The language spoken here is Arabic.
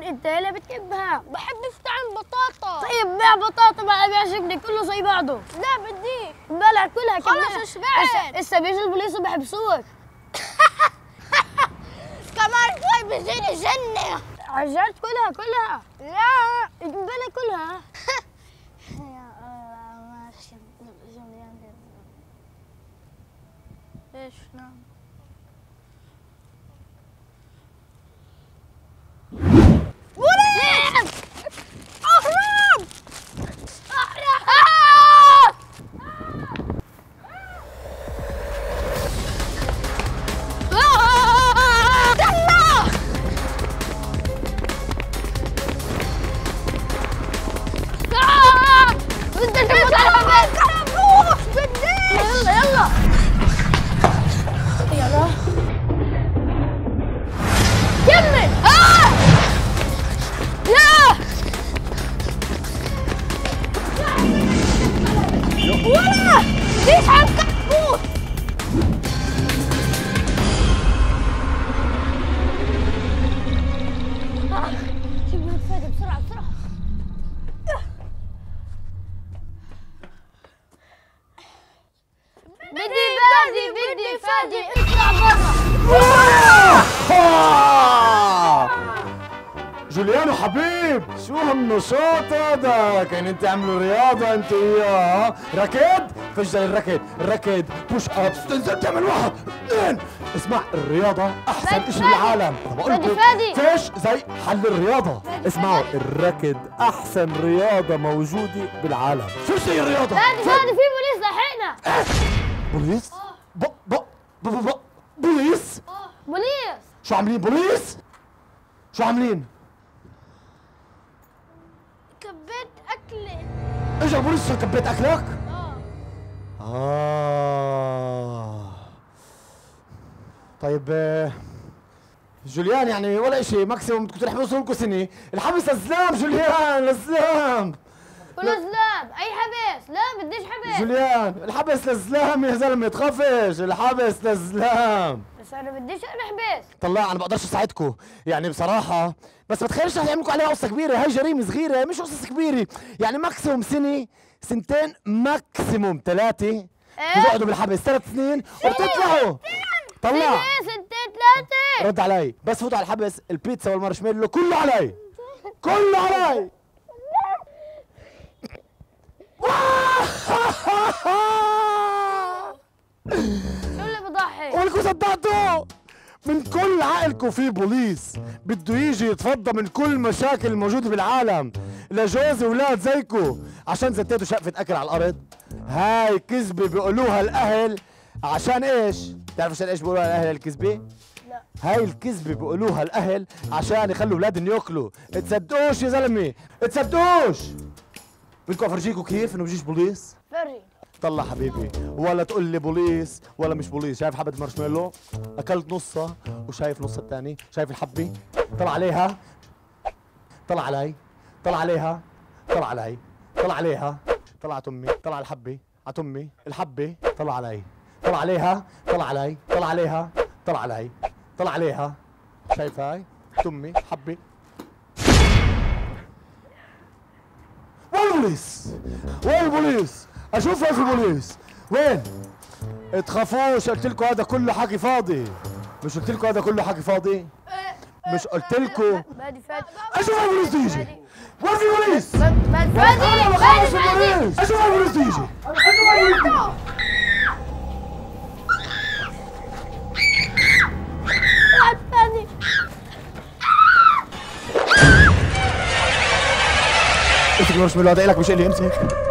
تكون انت اللي بتحبها. بحب طعم بطاطا. طيب بيع بطاطا ما بيعجبني، كله زي بعضه. لا بدي بلع كلها كمان. خلص شبعت. هسه بيجي البوليس وبحبسوك. كمان شوي بيجيني جنة. عجلت كلها. لا بلا كلها. يا الله ماشي. ليش نعم؟ بوليس! اهرب! ليش عم تكبوت؟ جيب فادي بسرعة. بدي فادي اطلع برا. جوليانو حبيب، شو هالنشاط هذا؟ كان تعملوا رياضة انت وياه، ركض، فجر الركض، بوش ابس، تنزل تعمل واحد، اثنين، اسمع الرياضة أحسن شيء بالعالم، أنا بقول لكم فيش زي حل الرياضة، اسمعوا الركض أحسن رياضة موجودة بالعالم، شو زي الرياضة؟ فادي في بوليس لحقنا. بوليس؟ بوليس؟ بوليس شو عاملين بوليس؟ شو عاملين؟ كبيت أكلي. اجى البوليس عشان كبيت اكلك؟ طيب جوليان يعني ولا شيء، ماكسيموم بدكم تحبسوا لكم سنه، الحبس للزلام جوليان للزلام. ولزلام اي حبس؟ لا بديش حبس. جوليان الحبس للزلام يا زلمه، تخافش، الحبس للزلام. بس انا بديش احبس. طلع انا بقدرش اساعدكم يعني بصراحه، بس ما تخيلش رح يعملوا عليها قصه كبيره، هي جريمه صغيره مش قصص كبيره، يعني ماكسيموم سنه، سنتين، ماكسيموم ثلاثه بتقعدوا بالحبس 3 سنين وبتطلعوا. طلع سنتين 3. رد علي، بس فوتوا على الحبس البيتزا والمارشميلو كله علي، كله علي. شو اللي بضحك؟ ولكم صدقتوا؟ من كل عقلكم في بوليس بده يجي يتفضى من كل مشاكل الموجوده بالعالم لجوز اولاد زيكو عشان زتيتوا شقفه اكل على الارض. هاي كذبه بيقولوها الاهل عشان ايش؟ بتعرفوا عشان ايش بيقولوها الاهل الكذبه؟ لا. هاي الكذبه بيقولوها الاهل عشان يخلوا اولادهم ياكلوا، تصدقوش يا زلمه، تصدقوش. بدكم افرجيكم كيف انه بيجيش بوليس؟ فري. طلع حبيبي، ولا تقول لي بوليس ولا مش بوليس، شايف حبة مارشميلو؟ أكلت نصها وشايف نصها الثاني، شايف الحبة؟ طلع عليها، طلع علي، طلع عليها، طلع علي، طلع عليها، طلعت أمي، طلع الحبة، عت أمي، الحبة، طلع علي، طلع عليها، طلع علي، طلع عليها، طلع علي، طلع عليها، شايف هاي؟ أمي، حبة. وين البوليس؟ وين البوليس؟ اشوف وين في بوليس؟ وين؟ تخافوش، قلت لكم هذا كله حكي فاضي، مش قلت لكم هذا كله حكي فاضي؟ مش قلت لكم؟ بادي فادي. اشوف وين البوليس يجي؟ وين في بوليس؟ بادي فادي. اشوف وين البوليس يجي؟ فادي. امسك المارشميلو هذا إلك، مش إلي، امسك.